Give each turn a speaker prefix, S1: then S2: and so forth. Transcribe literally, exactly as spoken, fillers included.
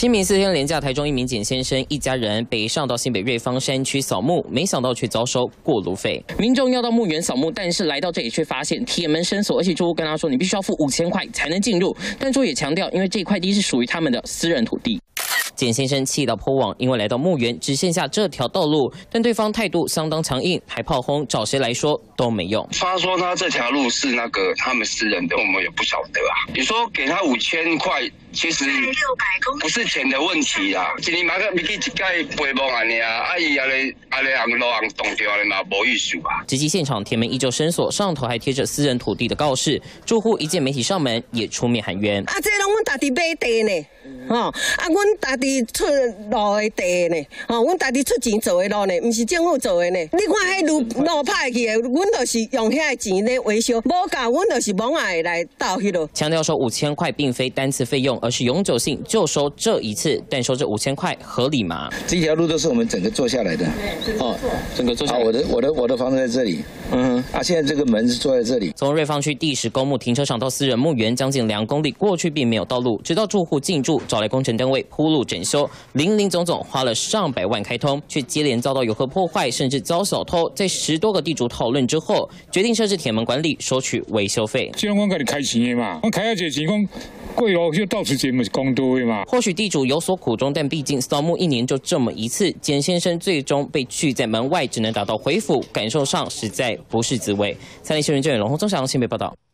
S1: 清明四天连假，台中一名简先生一家人北上到新北瑞芳山区扫墓，没想到却遭收过路费。民众要到墓园扫墓，但是来到这里却发现铁门深锁，而且住户跟他说，你必须要付五千块才能进入。但住户也强调，因为这块地是属于他们的私人土地。 简先生气到破网，因为来到墓园只剩下这条道路，但对方态度相当强硬，还炮轰找谁来说都没用。
S2: 他说他这条路是那个他们私人的，我们也不晓得啊。你说给他五千块，其实不是钱的问题啊。一年买个咪去一届陪墓安尼啊，啊伊安尼安尼人路人冻掉的嘛，无意思啊。
S1: 直击现场，铁门依旧深锁，上头还贴着私人土地的告示。住户一见媒体上门，也出面喊冤。
S3: 啊，这拢阮家己买地呢。 吼、哦，啊，阮家己出路的地呢，吼、哦，阮家己出钱做的路呢，唔是政府做的呢。你看迄路路歹去的，阮就是用遐个钱咧维修，无够，阮就是往外来倒去咯。
S1: 强调说五千块并非单次费用，而是永久性，就收这一次，但收这五千块合理吗？
S4: 这条路都是我们整个做下来的，
S1: 哦，整个做下来。
S4: 啊，我的我的我的房子在这里，嗯，啊，现在这个门是坐在这里。
S1: 从瑞芳区第十公墓停车场到私人墓园，将近两公里，过去并没有道路，直到住户进驻，找来工程单位铺路整修，林林总总花了上百万开通，却接连遭到游客破坏，甚至遭小偷。在十多个地主讨论之后，决定设置铁门管理，收取维修费。
S5: 这我给你开钱的嘛，我开下这钱，讲过路就到处钱嘛是公道的嘛。
S1: 或许地主有所苦衷，但毕竟扫墓一年就这么一次，简先生最终被拒在门外，只能打道回府，感受上实在不是滋味。三立新闻郑远龙、洪宗祥新北报道。